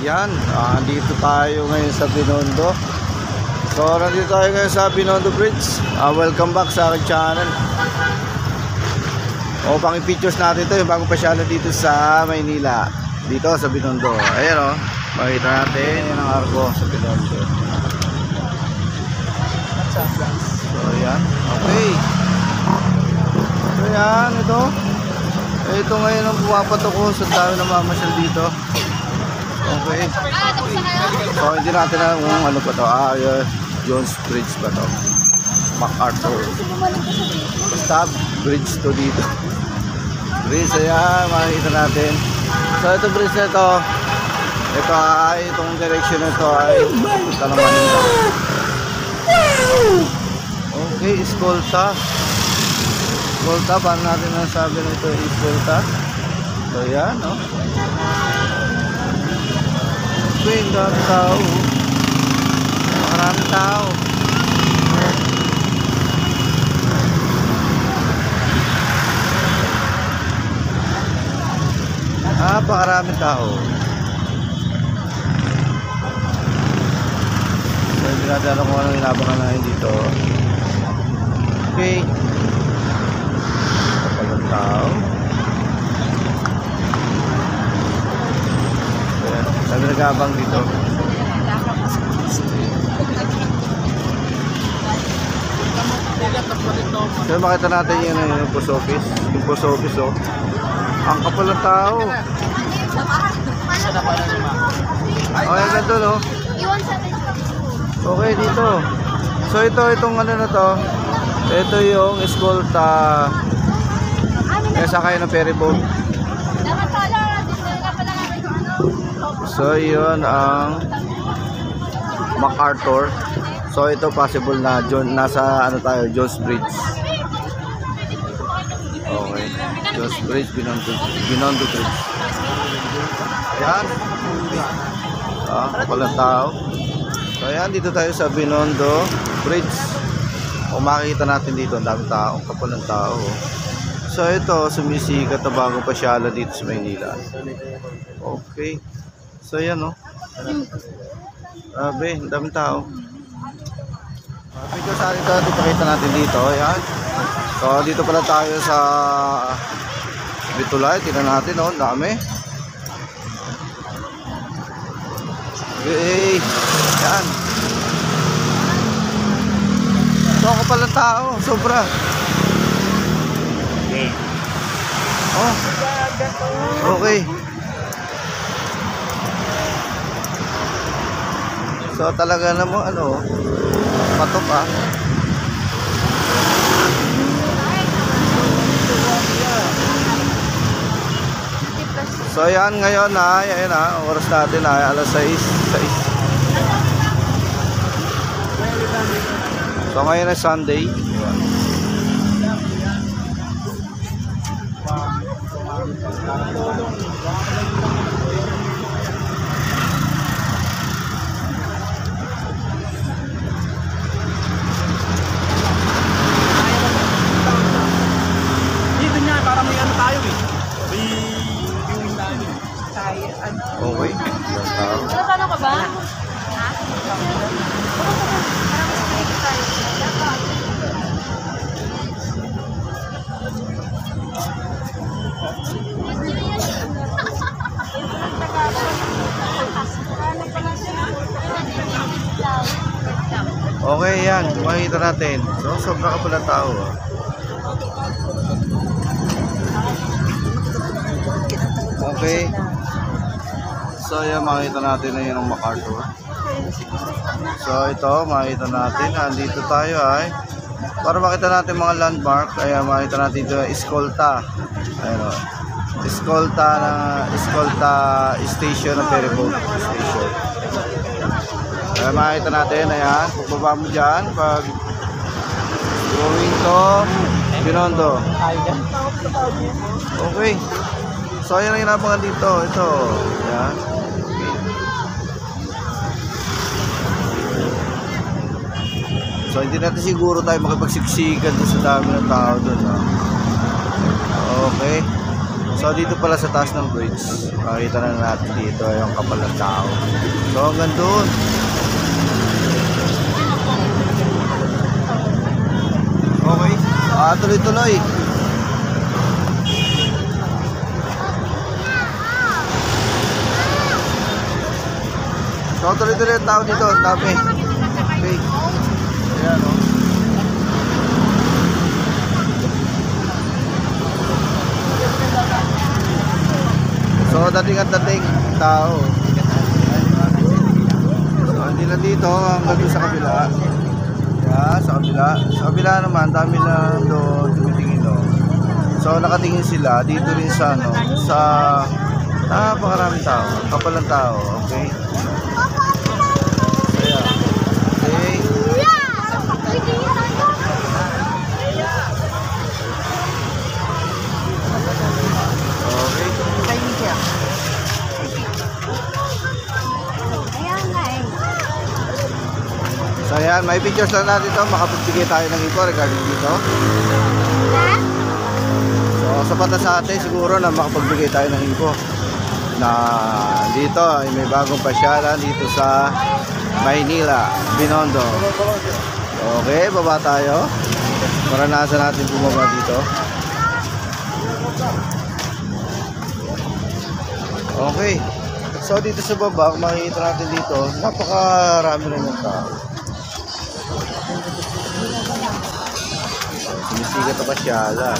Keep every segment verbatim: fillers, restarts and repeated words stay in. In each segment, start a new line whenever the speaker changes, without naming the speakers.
Yan, ah, dito tayo ngayon sa Binondo. So, nandito tayo ngayon sa Binondo Bridge. ah, Welcome back sa aking channel. O, pang-pictures natin ito yung bagong pasyala dito sa Maynila, dito sa Binondo. Ayan o, makita natin yan ang arko sa Binondo. So, yan, okay. So, yan, ito Ito ngayon ang pumapatok ko sa dami na mamasyal dito. Okay. So, hindi natin alam kung ano pa to. Ah, uh, Jones Bridge pa to. MacArthur. Basta bridge to dito. Bridge, ayan, makikita natin. So, ito bridge na ito. Ito ay, itong direction na ito ay ito ng Manila. Okay, Escolta. Escolta, paano natin nasabi na ito Escolta? So, yan, no? Okay, ang dami tao. Maraming tao. Ah, pakaraming tao. So, hindi natin alam kung anong inabangan natin dito. Okay. Kapalang tao. Sabi nag-aabang dito. So, makita natin yun yung post office. Yung post office, oh. Ang kapal ng tao. Okay, ganda, no? Okay, dito. So, ito, itong ano na to. Ito yung Escolta. Kaya sakay ng ferry boat. So, yun ang MacArthur. So, ito possible na John, nasa ano tayo, Jones Bridge. Okay. Jones Bridge, Binondo, Binondo Bridge. Ayan. Ah, kapalang tao. So, ayan, dito tayo sa Binondo Bridge. O makikita natin dito, ang daming tao, kapalang tao. So, ito, sumisikat na bagong pasyala dito sa Maynila. Okay. So, yan, no? Grabe, ang daming tao. Picture sa atin ito, ipakita natin dito. Ayan. So, dito pala tayo sa Bitulay. Tingnan natin, no? Ang dami. Okay. Ayan. So, ako pala tao. Sobra. Oh. Okay. So talaga naman ano, patok ah. So yan ngayon na, ayan na, oras natin na alas sais. So ngayon ay Sunday. Okay.
Ano ka ba? Ha?
Okay, yan. Makikita natin. So, sobra ka pala tao. Okay. So, yan, makikita natin na yun ang MacArthur. So, ito, makikita natin. Nandito tayo ay para makita natin mga landmark. Kaya makikita natin ito, Escolta. Ayun o. Escolta na Escolta Station ng ferry boat station. Kaya makikita natin, ayan, pagbaba mo dyan pag going to Binondo. Okay. So, ayan ang inabangan dito. Ito. Ayan. Okay. So, hindi natin siguro tayo makipagsiksikan sa dami ng tao doon. Okay. So, So dito pala sa taas ng bridge, makikita na natin dito yung kapal ng tao. So hanggang doon. Okay, ah, tuloy-tuloy. So tuloy-tuloy ang tao dito, ang dami. Okay. Ayan o. So dating at dating tao. So hindi lang dito, hanggang doon sa kabila. Yeah, sa kabila. Sa kabila naman, dami na doon tumitingin doon. So nakatingin sila dito rin sa ano, sa napakaraming tao, kapal ng tao, okay? So yeah. Okay. So ayan, may pictures lang natin ito. Makapagbigay tayo ng info regarding dito. So sapat na sa atin siguro na makapagbigay tayo ng info na dito ay may bagong pasyalan dito sa Maynila, Binondo. Okay, baba tayo. Maranasan natin bumaba dito. Okay. So dito sa baba, makikita natin dito, napakarami rin ng tao. Sumisigat na pasyalan.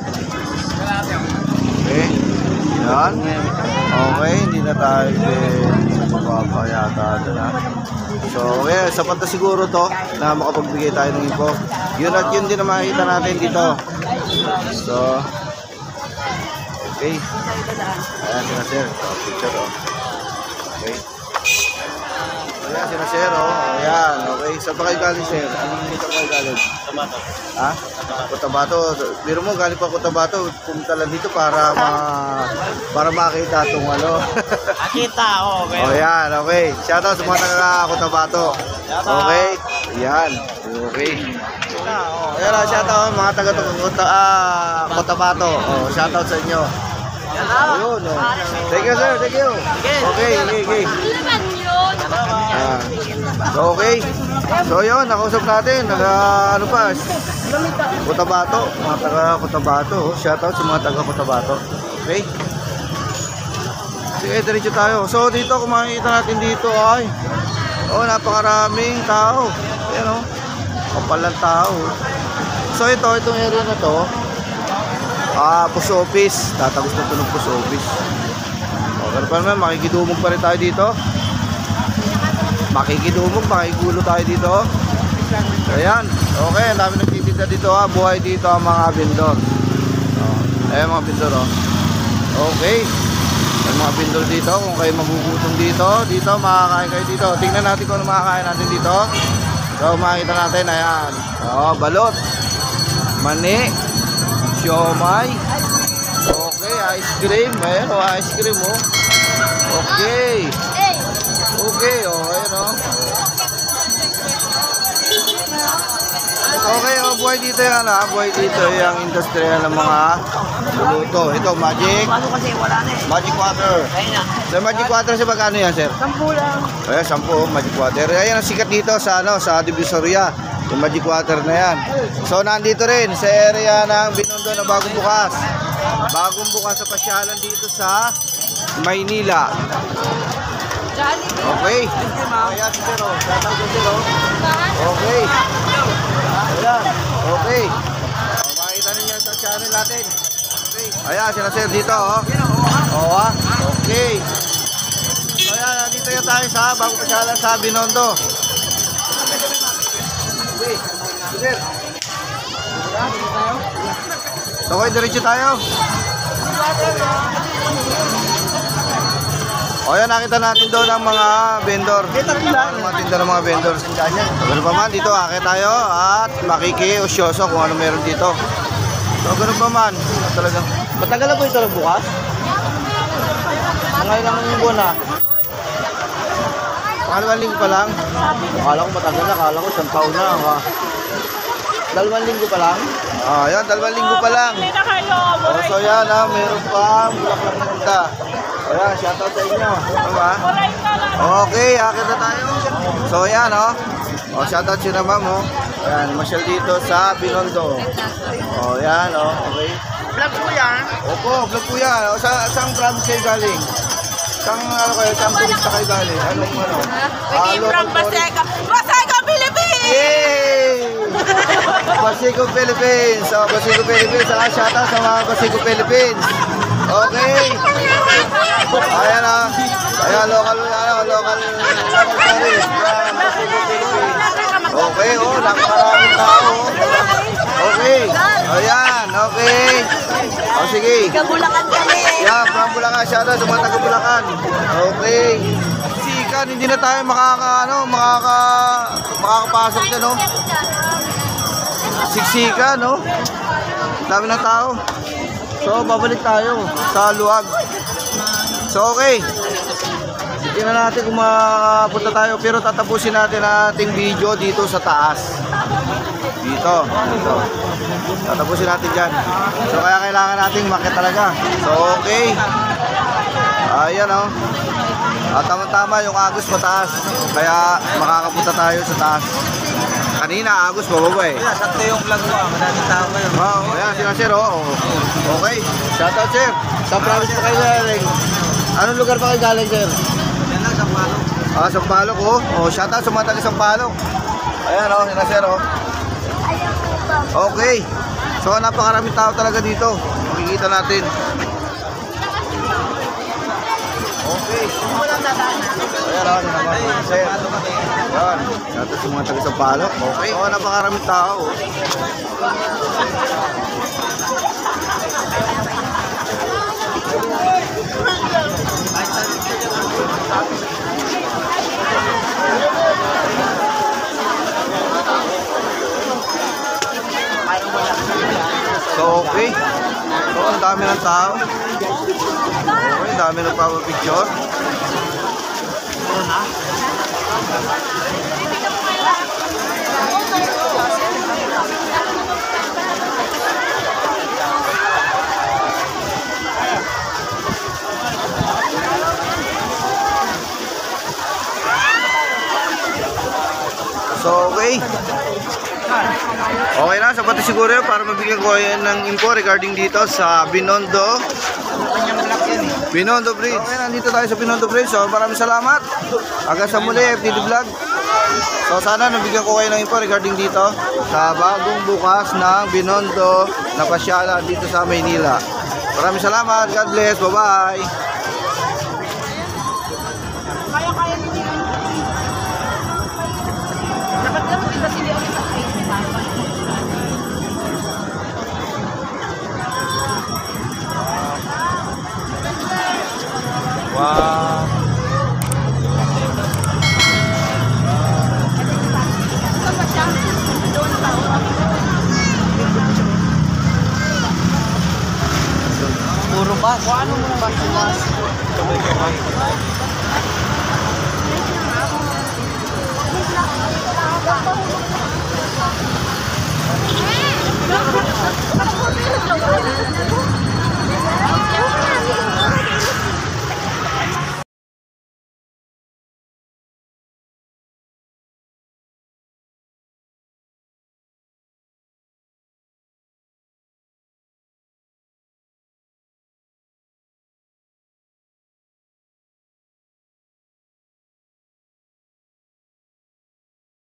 Okay. Yan. Okay, hindi na tayo din mababa yata na. So, okay, sapat na siguro to na makapagbigay tayo ng info. Yun at yun din na makikita natin dito. So, okay. Ayan sila sir. So, picture oh. Okay. Ayan sila sir oh. Ayan, okay. Saan pa kayo galing sir? Anong dito kayo galing?
Cotabato.
Ha? Cotabato. Biro mo, galing pa Cotabato. Pumunta lang dito para ma para makita itong ano.
Akita ako, okay.
Oh, yan, okay. Shoutout sa mga taga Cotabato. Okay. Yan. Okay. Ayan o, shoutout mga taga Cota, ah, Cotabato. Oh, shoutout sa inyo. Ayun, oh. Thank you, sir. Thank you. Okay, okay, okay. Ah. So, okay. So, yun, nakausap natin. Naga, ano pa, Cotabato. Mga taga Cotabato. Oh. Shoutout sa mga taga Cotabato. Okay. Sige, diretso tayo. So, dito, kung makikita natin dito, ay, oh, napakaraming tao. Ayan, oh. Kapal ng tao. So, ito, itong area na to, ah, post office. Tatagos na ito ng post office. Okay pa naman, makikidumog pa rin tayo dito. Makikidumog, makikulo tayo dito. Ayan, okay, ang dami nagtitinda dito ha. Buhay dito ang mga vendor. Oh, ayan mga vendor oh. Okay. May mga vendor dito, kung kayo magugutom dito, dito makakain kayo dito. Tingnan natin kung ano makakain natin dito. So makikita natin, ayan. Oh, balot. Mani. Siomay. Okay, ice cream. Ayan oh, ice cream oh. Okay. Okay, oh, ayan oh. Okay, oh, buhay dito yan ha. Buhay dito yung industriya ng mga luluto. Ito, magic.
Ano kasi wala na eh.
Magic water.
Kaya na.
Sa magic water, sa magkano yan, sir?
Sampu lang.
Ayan, sampu, oh, magic water. Ayan ang sikat dito sa, ano, sa Divisoria. Yung magic water na yan. So, nandito rin sa area ng Binondo na bagong bukas. Bagong bukas sa pasyalan dito sa Maynila. Okay. Ayan, sir, oh. Tatang ko, sir, oh. Okay. Ayan. Okay. O, makikita ninyo sa channel natin. Okay. Ayan, sila sir dito, oh. Oo, ah. Okay. So, ayan, dito yung tayo sa bagong pasyalan sa Binondo. Okay. Sir. So, okay, diretso tayo. O yan, nakita natin doon ang mga vendor. Ang mga tinda ng mga vendors. Ganun pa man, dito akit tayo at makikiusyoso kung ano meron dito. So ganun pa man, talagang matagal na po ito bukas? Ngayon lang yung buwan na. Pangalawang linggo pa lang. Akala ko matagal na, akala ko isang taon na. Dalawang linggo pa lang. Ah, yan, dalawang linggo pa lang.
Hindi na kayo.
Oh, so yan ha, meron pa bulaklak na punta. Ayan, shoutout sa inyo. Diba?
Kulay ka lang.
Okay, akit na tayo. So yan oh. Oh, shoutout si na ma'am oh. Ayan, masyal dito sa Binondo. Oh, yan oh, okay.
Vlog ko yan.
Opo, vlog po yan. O, sa, saan province kayo galing? Saan, ano kayo, saan turista kayo galing? Anong, ano?
We came from Baseca. Baseca, Philippines!
Yay! Basico Philippines. So, Basico Philippines. Ah, shoutout sa mga Basico Philippines. Okay. Ayan ah. Ayan, local, ano, local, local service. Ayan, Basico Philippines. Okay, oh, napakaraming tao. Okay. Ayan, okay. O, sige.
Kabulakan kami.
Yan, from Bulacan. Shoutout sa mga taga Bulacan. Okay. Sikan, hindi na tayo makaka, ano, makaka, makakapasok dyan, no? Siksikan, no? Dami ng tao. So, babalik tayo sa luwag. So, okay. Tingnan natin kung makapunta tayo. Pero tatapusin natin ang ating video dito sa taas. Dito. Dito. Tatapusin natin dyan. So, kaya kailangan natin makit talaga. So, okay. Ayan, oh. At tama-tama yung agos mataas. Kaya makakapunta tayo sa taas. Kanina, agos bababa eh.
Sakto yung vlog mo. Madaming tao ngayon.
Wow, ayan, sila sir, oh. Okay, shoutout sir. Sa province pa kayo galing. Anong lugar pa kayo galing, sir?
Yan lang, Sampalok.
Ah, Sampalok, oh. Oh, shoutout sa mga taga Sampalok. Ayan, oh, sila sir, oh. Okay. So, napakaraming tao talaga dito. Makikita natin. Okay. Ayan, oh, naman, sir. Ayan, shoutout sa mga taga Sampalok. Okay. Oh, napakaraming tao, oh. So, okay. So, ang dami ng tao. Okay, dami nagpapapicture. So, okay. Okay na, sapat na siguro yun para mabigyan ko yan ng info regarding dito sa Binondo Binondo Bridge. Okay, nandito tayo sa Binondo Bridge. So, maraming salamat. Hanggang sa muli, F T D Vlog. So, sana nabigyan ko kayo ng info regarding dito sa bagong bukas ng Binondo na pasyalan dito sa Maynila. Maraming salamat. God bless. Bye-bye.
Kaya-kaya ninyo. Dapat lang kita sila ulit sa face.
Wow.
Puro bus. Ano mo na bus?
Thank you.